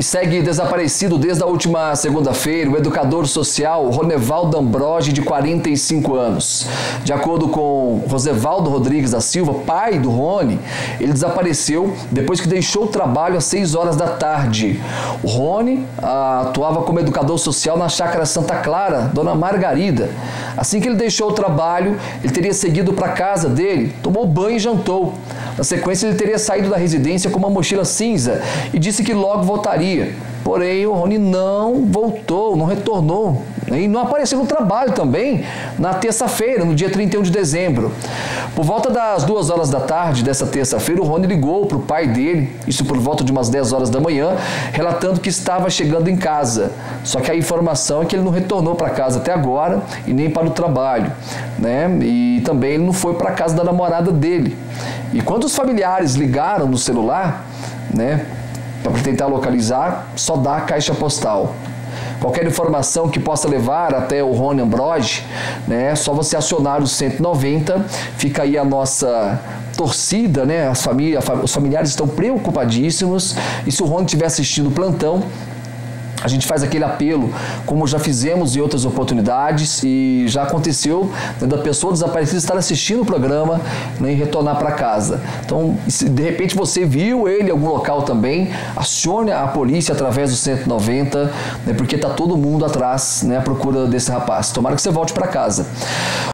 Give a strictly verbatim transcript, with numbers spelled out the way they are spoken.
Segue desaparecido desde a última segunda-feira o educador social Ronevaldo Ambrogi, de quarenta e cinco anos. De acordo com Rosevaldo Rodrigues da Silva, pai do Rony, ele desapareceu depois que deixou o trabalho às seis horas da tarde. O Rony ah, atuava como educador social na chácara Santa Clara, Dona Margarida. Assim que ele deixou o trabalho, ele teria seguido para a casa dele, tomou banho e jantou. Na sequência, ele teria saído da residência com uma mochila cinza e disse que logo voltaria. Porém, o Rony não voltou, não retornou e não apareceu no trabalho também na terça-feira, no dia trinta e um de dezembro. Por volta das duas horas da tarde dessa terça-feira, o Rony ligou para o pai dele, isso por volta de umas dez horas da manhã, relatando que estava chegando em casa. Só que a informação é que ele não retornou para casa até agora e nem para o trabalho, né? E também ele não foi para a casa da namorada dele. E quando os familiares ligaram no celular, né, para tentar localizar, só dá a caixa postal. Qualquer informação que possa levar até o Rony Ambrogi, né, é só você acionar o cento e noventa, fica aí a nossa torcida, né, as famílias, os familiares estão preocupadíssimos, e se o Rony estiver assistindo o plantão, a gente faz aquele apelo, como já fizemos em outras oportunidades, e já aconteceu, né, da pessoa desaparecida estar assistindo o programa, né, e retornar para casa. Então, se de repente você viu ele em algum local também, acione a polícia através do cento e noventa, né, porque está todo mundo atrás, né, à procura desse rapaz. Tomara que você volte para casa.